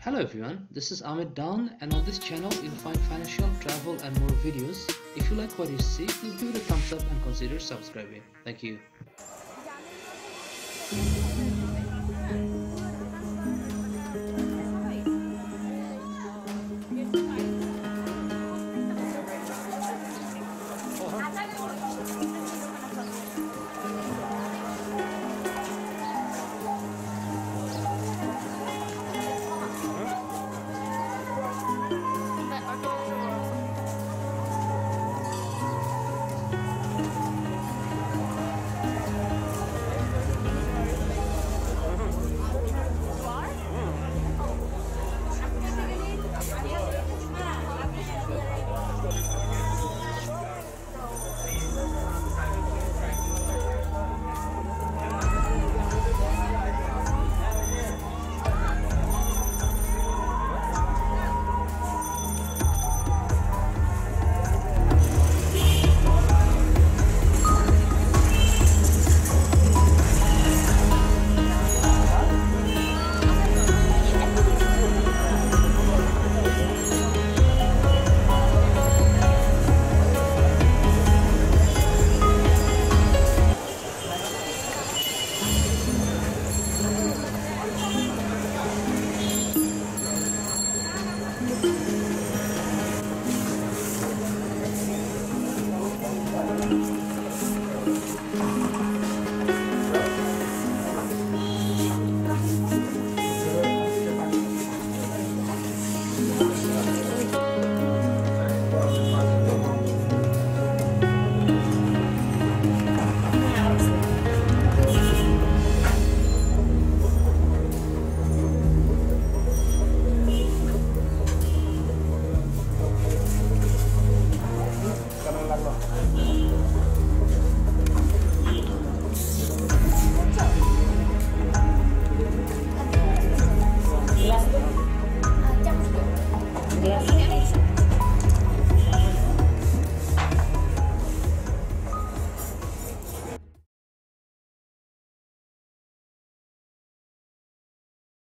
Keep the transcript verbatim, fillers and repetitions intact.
Hello everyone, this is Ahmed Down, and on this channel you'll find financial, travel and more videos. If you like what you see, please give it a thumbs up and consider subscribing. Thank you.